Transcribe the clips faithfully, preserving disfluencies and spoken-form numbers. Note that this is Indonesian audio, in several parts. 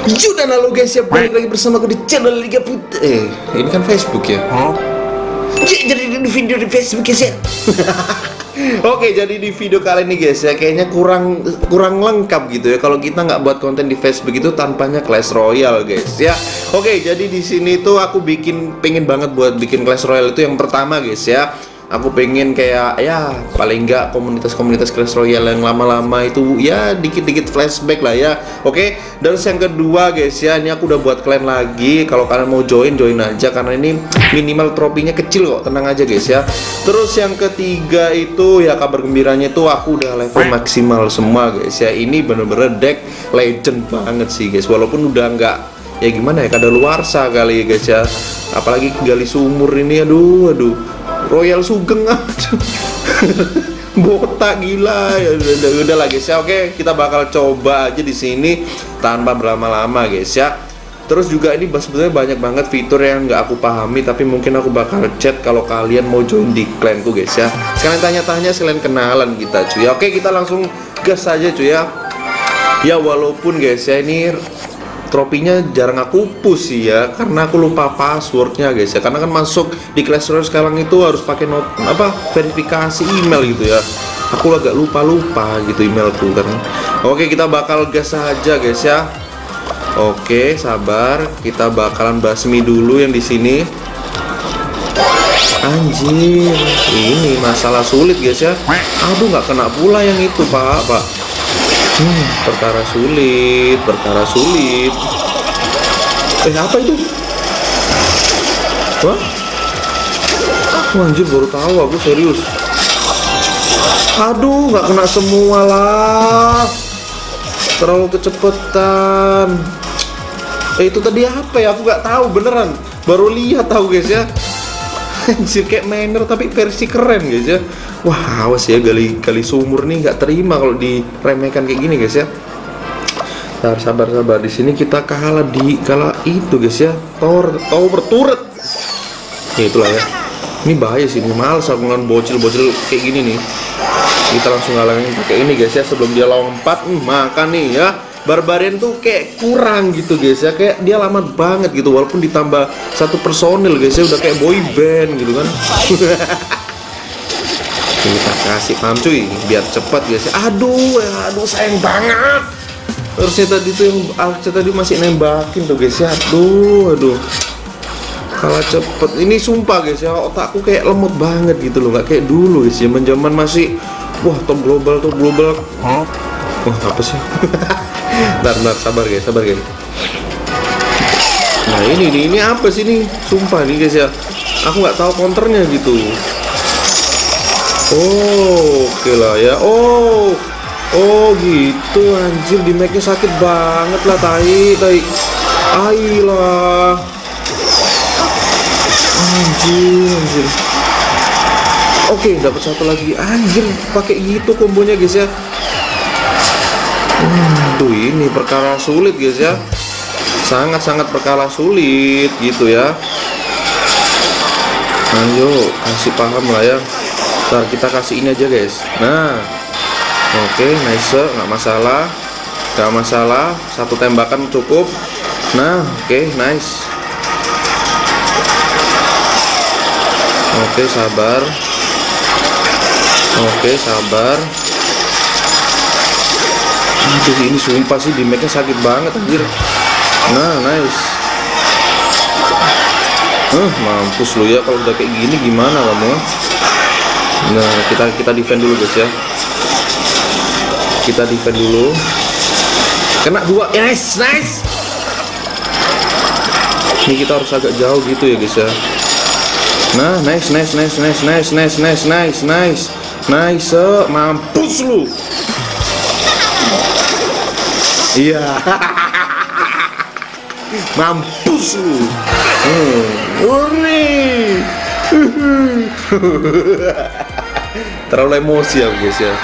Judan, halo guys ya, balik lagi bersama aku di channel Liga Putih. Eh, ini kan Facebook ya? Huh? Jadi di video di Facebook guys ya. Oke, jadi di video kali ini guys ya, kayaknya kurang kurang lengkap gitu ya kalau kita nggak buat konten di Facebook itu tanpanya Clash Royale guys ya. Oke, jadi di sini tuh aku bikin pengen banget buat bikin Clash Royale itu yang pertama guys ya. Aku pengen kayak ya paling nggak komunitas-komunitas Clash Royale yang lama-lama itu ya dikit-dikit flashback lah ya. Oke, dan yang kedua guys ya, ini aku udah buat klan lagi. Kalau kalian mau join, join aja karena ini minimal tropinya kecil kok, tenang aja guys ya. Terus yang ketiga itu ya kabar gembiranya itu aku udah level maksimal semua guys ya. Ini bener-bener deck legend banget sih guys, walaupun udah nggak ya gimana ya, kadaluarsa kali ya guys ya. Apalagi gali sumur ini, aduh aduh Royal Sugeng, aduh botak gila ya. Udah, udah lah guys ya. Oke, kita bakal coba aja di sini tanpa berlama-lama guys ya. Terus juga ini sebenarnya banyak banget fitur yang nggak aku pahami, tapi mungkin aku bakal chat kalau kalian mau join di klanku guys ya. Sekalian tanya-tanya, sekalian kenalan kita cuy. Oke, kita langsung gas aja cuy ya. Ya walaupun guys ya ini tropinya jarang aku push sih ya, karena aku lupa passwordnya guys ya. Karena kan masuk di Clash Royale sekarang itu harus pakai not apa verifikasi email gitu ya. Aku agak lupa-lupa gitu emailku kan. Oke, kita bakal gas aja guys ya. Oke, sabar, kita bakalan basmi dulu yang di sini. Anjir, ini masalah sulit guys ya. Aduh, nggak kena pula yang itu pak, pak. Hmm, perkara sulit, perkara sulit. Eh, apa itu? Wah, oh, anjir, baru tahu aku, serius. Aduh, nggak kena semua lah. Terlalu kecepetan. Eh, itu tadi apa ya? Aku nggak tahu beneran. Baru lihat tahu guys ya. Anjir, kayak miner tapi versi keren guys ya. Wah, awas ya, gali gali sumur nih nggak terima kalau diremehkan kayak gini guys ya. Sabar sabar sabar, di sini kita kalah di kalah itu guys ya. Tower tower turret. Ya itulah ya. Ini bahaya sih, ini males aku dengan bocil-bocil kayak gini nih. Kita langsung ngalangin pakai ini guys ya sebelum dia lompat. Hmm, makan nih ya. Barbarian tuh kayak kurang gitu guys ya, kayak dia lama banget gitu walaupun ditambah satu personil guys ya, udah kayak boy band gitu kan. Kita kasih paham cuy biar cepat guys ya. Aduh ya, aduh sayang banget. Harusnya tadi tuh yang Archer tadi masih nembakin tuh guys ya. Aduh aduh kalah cepet ini sumpah guys ya, otakku kayak lemot banget gitu loh, nggak kayak dulu guys ya, zaman masih wah top global top global. Wah apa sih? Bentar, bentar, sabar guys, sabar guys. Nah ini, ini, ini apa sih nih? Sumpah nih guys ya, aku nggak tahu counternya gitu. Oh, oke lah ya. Oh, oh gitu, anjir di make-nya sakit banget lah, tai, tai. Ayolah. Anjir, anjir. Oke, dapat satu lagi. Anjir, pakai gitu kombonya guys ya. Hmm, tuh ini perkara sulit guys ya, sangat-sangat perkara sulit gitu ya. Ayo kasih paham lah ya. Ntar kita kasih ini aja guys. Nah, oke, okay, nice, nggak masalah, nggak masalah, satu tembakan cukup. Nah, oke, okay, nice. Oke, okay, sabar. Oke, okay, sabar. Aduh, ini sumpah sih di make-nya sakit banget anjir. Nah, nice. Huh, mampus lu ya kalau udah kayak gini, gimana kamu? Nah, kita kita defend dulu guys ya. Kita defend dulu. Kena dua. Nice, nice. Ini kita harus agak jauh gitu ya guys ya. Nah, nice, nice, nice, nice, nice, nice, nice, nice, nice, nice. Mampus lu. Iya. Mampus lu. Hmm. Uri. Terlalu emosi ya guys ya.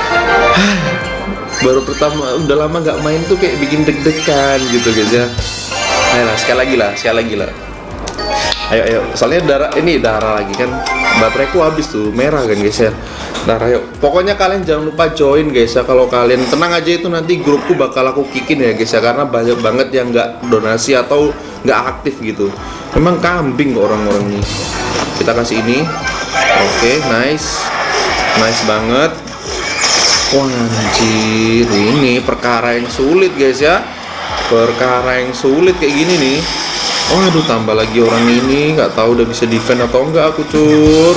Baru pertama, udah lama nggak main tuh kayak bikin deg-degan gitu guys ya. Ayolah, sekali lagi lah, sekali lagi lah. Ayo ayo, soalnya darah ini darah lagi kan, bateraiku habis tuh, merah kan guys ya. Darah yuk. Pokoknya kalian jangan lupa join guys ya. Kalau kalian tenang aja, itu nanti grupku bakal aku kikin ya guys ya, karena banyak banget yang nggak donasi atau nggak aktif gitu. Memang kambing kok orang-orang ini. Kita kasih ini. Oke, nice, nice banget. Wah anjir, ini perkara yang sulit guys ya. Perkara yang sulit kayak gini nih. Waduh, tambah lagi orang ini, nggak tahu udah bisa defend atau enggak aku cur.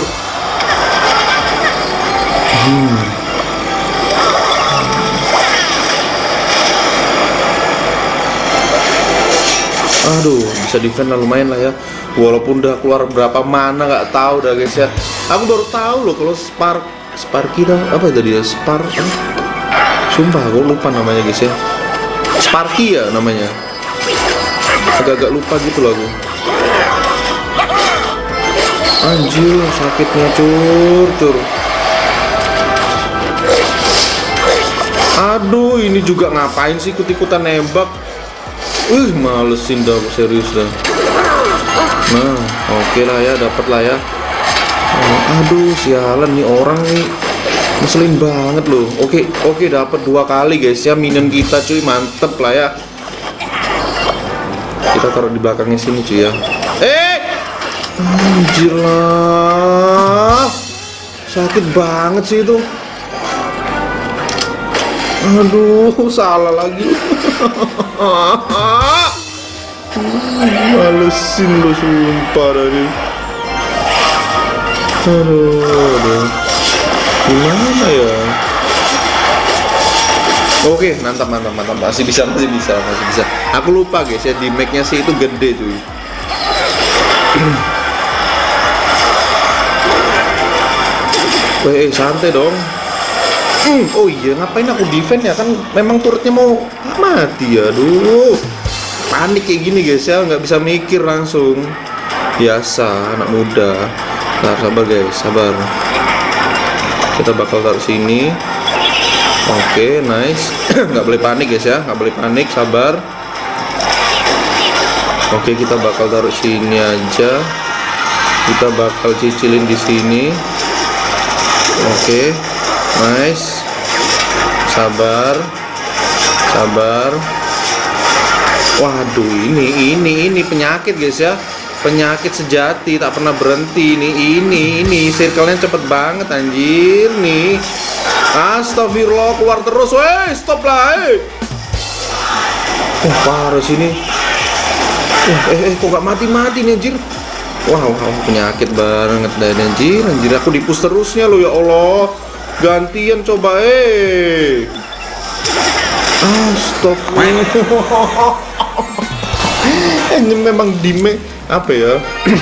Hmm. Aduh, bisa defend lah, lumayan lah ya. Walaupun udah keluar berapa mana nggak tahu dah guys ya. Aku baru tahu loh kalau Spark Sparky dah apa tadi ya, Spark. Eh? Sumpah aku lupa namanya guys ya. Sparky ya namanya. Agak-agak lupa gitu loh aku. Anjir, sakitnya cur, cur. Aduh, ini juga ngapain sih ikut-ikutan nembak? Wih, malesin dah aku, serius dah. Nah, oke lah ya, dapet lah ya. Oh, aduh, sialan nih orang nih. Ngeselin banget loh. Oke, oke dapat dua kali guys ya, minion kita cuy, mantep lah ya. Kita taruh di belakangnya sini cuy ya. Eh, anjir lah, sakit banget sih itu. Aduh, salah lagi. Malesin lo sumpah tadi. Aduh, aduh, gimana ya? Oke, mantap, mantap, mantap, masih bisa, masih bisa, masih bisa. Aku lupa guys ya, di make-nya sih itu gede cuy. Weh, santai dong. Hmm, oh iya, ngapain aku defend ya? Kan memang turretnya mau mati ya, aduh. Panik kayak gini guys ya, nggak bisa mikir langsung. Biasa, anak muda. Sabar, sabar guys, sabar. Kita bakal taruh sini. Oke, okay, nice. Nggak boleh panik guys ya, nggak boleh panik, sabar. Oke, okay, kita bakal taruh sini aja. Kita bakal cicilin di sini. Oke, okay, nice. Sabar, sabar. Waduh, ini ini ini penyakit guys ya, penyakit sejati, tak pernah berhenti. Ini ini ini circle-nya cepet banget anjir nih. Astagfirullah, keluar terus, weh, stop lah, eh. Oh, parah sini. Uh, eh, eh, kok gak mati-mati nih, anjir. Wow, wow, penyakit banget dan anjir, anjir, aku dipus terusnya lo ya Allah. Gantian coba, eh. Astagfirullah. Ini memang dime apa ya?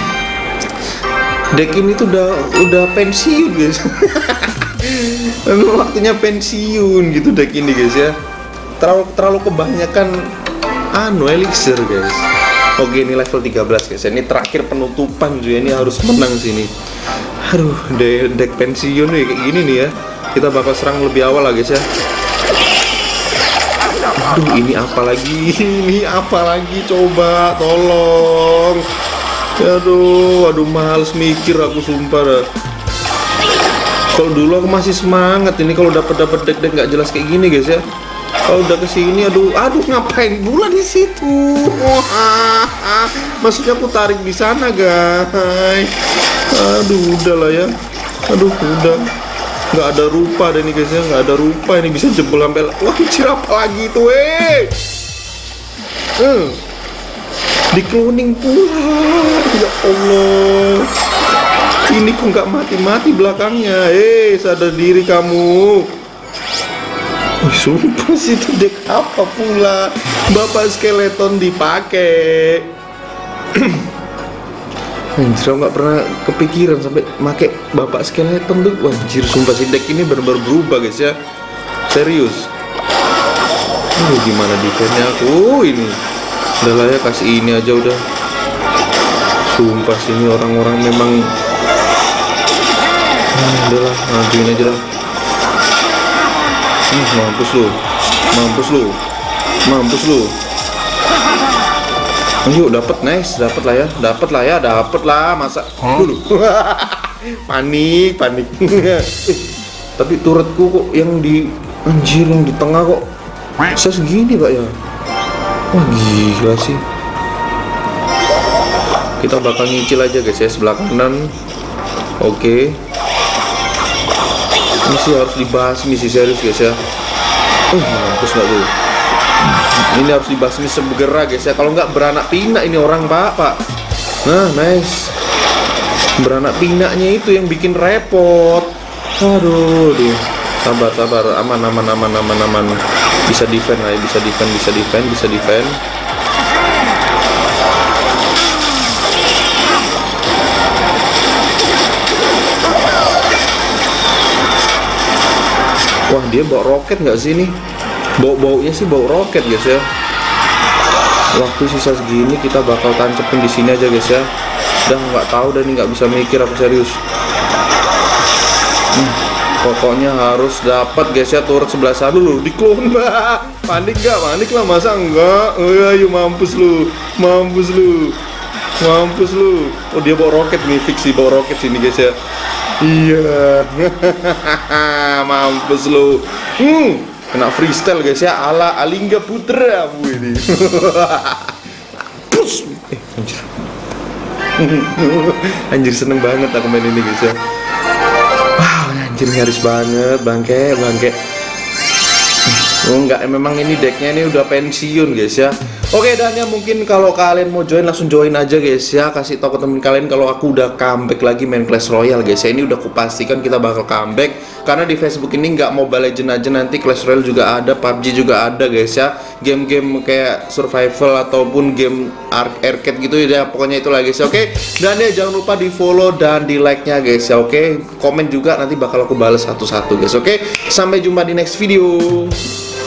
Deck ini tuh udah udah pensiun guys. Memang waktunya pensiun gitu deck ini guys ya. Terlalu terlalu kebanyakan anu elixir guys. Oke, ini level tiga belas guys. Ini terakhir penutupan juga, ini harus menang sini. Aduh, deck, deck pensiun nih kayak gini nih ya. Kita bakal serang lebih awal lah guys ya. Aduh, ini apa lagi? Ini apa lagi? Coba, tolong. Aduh, aduh, males mikir aku sumpah dah. Kalau dulu aku masih semangat, ini kalau dapat dapat deck deck nggak jelas kayak gini guys ya. Kalau udah kesini, aduh, aduh, ngapain bulan di situ? Maksudnya aku tarik di sana guys. Aduh, udah lah ya. Aduh, udah. Nggak ada rupa deh nih guys ya, nggak ada rupa, ini bisa jebol sampai. Wah, anjir, apa lagi itu, eh hmm. Di cloning pula, ya Allah, ini kok nggak mati-mati belakangnya. Eh, sadar diri kamu. Wih, sumpah sih, itu deck apa pula, Bapak Skeleton dipakai. Anjir, nggak pernah kepikiran sampai make Bapak Skeleton tuh. Anjir, sumpah sih deck ini benar-benar berubah guys ya, serius. Aduh, gimana defense-nya aku ini. Udah lah ya, kasih ini aja udah. Sumpah sini orang-orang memang. Hmm, udah lah, ngajuin aja lah. Hmm, mampus lu, mampus lu, mampus lu. Ayo dapat, nice, dapat lah ya, dapat lah ya, dapat lah, masa dulu. panik, panik. Tapi turretku kok yang di anjir yang di tengah kok bisa segini Pak ya. Wah gila sih. Kita bakal nyicil aja guys ya, sebelah kanan. Oke. Ini sih harus dibasmi sih, serius guys ya. Oh mampus nggak tuh. Ini harus dibasmi segera guys ya. Kalau nggak beranak pinak ini orang Pak, Pak. Nah nice. Beranak pinaknya itu yang bikin repot. Aduh, dia. Sabar, sabar, aman, aman, aman, aman, aman. Bisa defend lah, bisa defend, bisa defend, bisa defend. Wah, dia bawa roket nggak sih ini? Bau-baunya sih bau roket guys ya. Waktu sisa segini kita bakal tancepin di sini aja guys ya. Udah nggak tahu dan nggak bisa mikir aku serius. Hmm, pokoknya harus dapat guys ya turret sebelah sana dulu di clone mbak. Panik nggak? Panik lah masa enggak? Oh, ayo mampus lu, mampus lu, mampus lu. Oh dia bawa roket nih, fix sih bawa roket sini guys ya. Iya, mampus lu. Hmm, kena freestyle guys ya ala Alingga Putra bu ini. Push. Eh anjir. Anjir seneng banget aku main ini guys ya. Wow, anjir nyaris banget, bangke, bangke. Oh enggak, memang ini decknya ini udah pensiun guys ya. Oke dan ya mungkin kalau kalian mau join langsung join aja guys ya. Kasih tahu ke temen kalian kalau aku udah comeback lagi main Clash Royale guys ya. Ini udah kupastikan kita bakal comeback. Karena di Facebook ini nggak Mobile Legends aja, nanti Clash Royale juga ada, P U B G juga ada guys ya. Game-game kayak survival ataupun game arcade gitu ya. Pokoknya itu lah guys ya. Oke. Dan ya jangan lupa di follow dan di like-nya guys ya. Oke. Komen juga nanti bakal aku balas satu-satu guys. Oke. Sampai jumpa di next video.